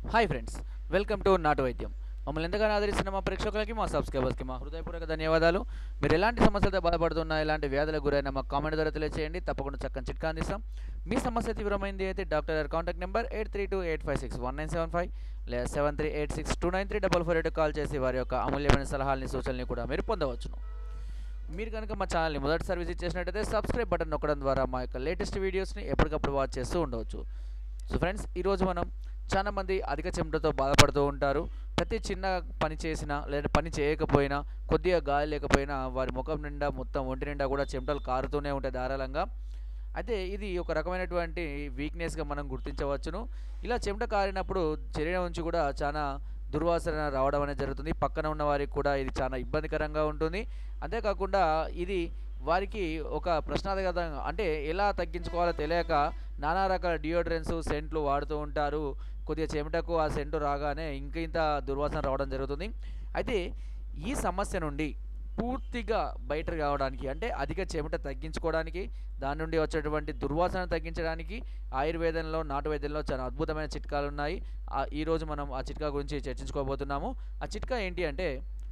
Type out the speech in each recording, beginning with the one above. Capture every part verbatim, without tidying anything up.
Hi friends, welcome to నాటు వైద్యం. మమ్మల్ని ఎంతగానో ఆదరిస్తున్న మా ప్రేక్షకులకి, మా సబ్స్క్రైబర్స్కి మా హృదయపూర్వక ధన్యవాదాలు. మీరు ఎలాంటి సమస్యలతో బాధపడుతున్నా, ఎలాంటి వ్యాధులకు గురైనా మా కామెంట్ ద్వారా తెలియజేయండి. తప్పకుండా చక్కని చిట్కా అందిస్తాం. మీ సమస్య తీవ్రమైంది అయితే డాక్టర్ గారి contact number eight three two eight five six one nine seven five లేదా seven three eight six two nine three double four eight call చేసి వారి యొక్క అమూల్యమైన సలహాలని, సూచనల్ని కూడా మీరు పొందవచ్చును. మీరు కనుక మా ఛానల్ని మొదటిసారి విజిట్ చేసినట్టయితే సబ్స్క్రైబ్ బటన్ నొక్కడం ద్వారా మా యొక్క లేటెస్ట్ వీడియోస్ని ఎప్పటికప్పుడు వాచ్ చేస్తూ ఉండవచ్చు. సో ఫ్రెండ్స్, ఈరోజు మనం చాలామంది అధిక చెమటతో బాధపడుతూ ఉంటారు. ప్రతి చిన్న పని చేసినా లేదా పని చేయకపోయినా, కొద్దిగా గాలి లేకపోయినా వారి ముఖం నిండా, మొత్తం ఒంటి నిండా కూడా చెమటలు కారుతూనే ఉంటాయి ధారాళంగా. అయితే ఇది ఒక రకమైనటువంటి వీక్నెస్గా మనం గుర్తించవచ్చును. ఇలా చెమట కారినప్పుడు శరీరం నుంచి కూడా చాలా దుర్వాసన రావడం అనేది జరుగుతుంది. పక్కన ఉన్న వారికి కూడా ఇది చాలా ఇబ్బందికరంగా ఉంటుంది. అంతేకాకుండా ఇది వారికి ఒక ప్రశ్నార్థకంగా, అంటే ఎలా తగ్గించుకోవాలో తెలియక నానా రకాల డియోడ్రెంట్స్, సెంట్లు వాడుతూ ఉంటారు. కొద్దిగా చెమటకు ఆ సెంటు రాగానే ఇంక ఇంత దుర్వాసన రావడం జరుగుతుంది. అయితే ఈ సమస్య నుండి పూర్తిగా బయట రావడానికి, అంటే అధిక చెమట తగ్గించుకోవడానికి, దాని నుండి వచ్చేటువంటి దుర్వాసన తగ్గించడానికి ఆయుర్వేదంలో, నాటు వైద్యంలో చాలా అద్భుతమైన చిట్కాలు ఉన్నాయి. ఈరోజు మనం ఆ చిట్కా గురించి చర్చించుకోబోతున్నాము. ఆ చిట్కా ఏంటి అంటే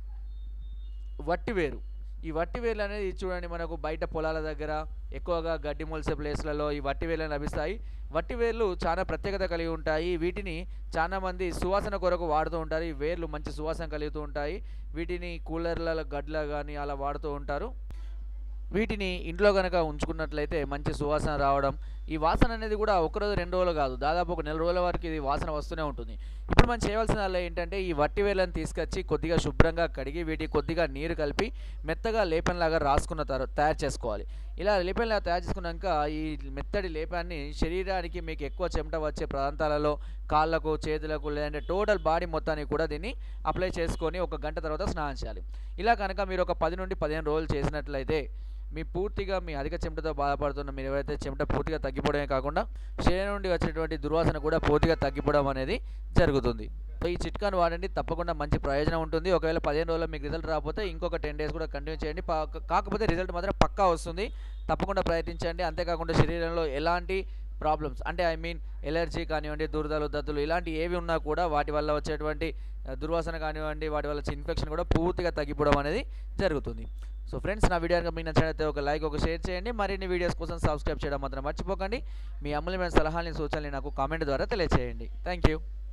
వట్టివేరు. ఈ వట్టివేర్లు అనేది చూడండి, మనకు బయట పొలాల దగ్గర ఎక్కువగా గడ్డి మొలిసే ప్లేస్లలో ఈ వట్టివేర్లు లభిస్తాయి. వట్టివేర్లు చాలా ప్రత్యేకత కలిగి ఉంటాయి. వీటిని చాలామంది సువాసన కొరకు వాడుతూ ఉంటారు. ఈ వేర్లు మంచి సువాసన కలుగుతూ ఉంటాయి. వీటిని కూలర్ల గడ్ల కానీ అలా వాడుతూ ఉంటారు. వీటిని ఇంట్లో కనుక ఉంచుకున్నట్లయితే మంచి సువాసన రావడం, ఈ వాసన అనేది కూడా ఒకరోజు రెండు రోజులు కాదు, దాదాపు ఒక నెల రోజుల వరకు ఇది వాసన వస్తూనే ఉంటుంది. ఇప్పుడు మనం చేయవలసిన ఏంటంటే ఈ వట్టివేర్లను తీసుకొచ్చి కొద్దిగా శుభ్రంగా కడిగి వీటికి కొద్దిగా నీరు కలిపి మెత్తగా లేపనలాగా రాసుకున్న తర్వాత తయారు చేసుకోవాలి. ఇలా లేపనలాగా తయారు చేసుకున్నాక ఈ మెత్తడి లేపాన్ని శరీరానికి, మీకు ఎక్కువ చెమట వచ్చే ప్రాంతాలలో, కాళ్ళకు, చేతులకు, లేదంటే టోటల్ బాడీ మొత్తానికి కూడా దీన్ని అప్లై చేసుకొని ఒక గంట తర్వాత స్నానం చేయాలి. ఇలా కనుక మీరు ఒక పది నుండి పదిహేను రోజులు చేసినట్లయితే మీ పూర్తిగా మీ అధిక చెమటతో బాధపడుతున్న మీరు ఎవరైతే చెమట పూర్తిగా తగ్గిపోవడమే కాకుండా శరీరం నుండి వచ్చేటువంటి దుర్వాసన కూడా పూర్తిగా తగ్గిపోవడం అనేది జరుగుతుంది. సో ఈ చిట్కాను వాడండి, తప్పకుండా మంచి ప్రయోజనం ఉంటుంది. ఒకవేళ పదిహేను రోజుల్లో మీకు రిజల్ట్ రాకపోతే ఇంకొక టెన్ డేస్ కూడా కంటిన్యూ చేయండి. కాకపోతే రిజల్ట్ మాత్రం పక్కా వస్తుంది. తప్పకుండా ప్రయత్నించండి. అంతేకాకుండా శరీరంలో ఎలాంటి ప్రాబ్లమ్స్, అంటే ఐ మీన్ ఎలర్జీ కానివ్వండి, దురదలు, దద్దులు ఇలాంటి ఏవి ఉన్నా కూడా వాటి వల్ల వచ్చేటువంటి దుర్వాసన కానివ్వండి, వాటి వల్ల వచ్చే ఇన్ఫెక్షన్ కూడా పూర్తిగా తగ్గిపోవడం అనేది జరుగుతుంది. సో ఫ్రెండ్స్, నా వీడియో కనుక మీకు నచ్చినట్లయితే ఒక లైక్, ఒక షేర్ చేయండి. మరిన్ని వీడియోస్ కోసం సబ్స్క్రైబ్ చేయడం మాత్రం మర్చిపోకండి. మీ అమూల్యమైన సలహాలని, సూచనలు నాకు కామెంట్ ద్వారా తెలియజేయండి. Thank you.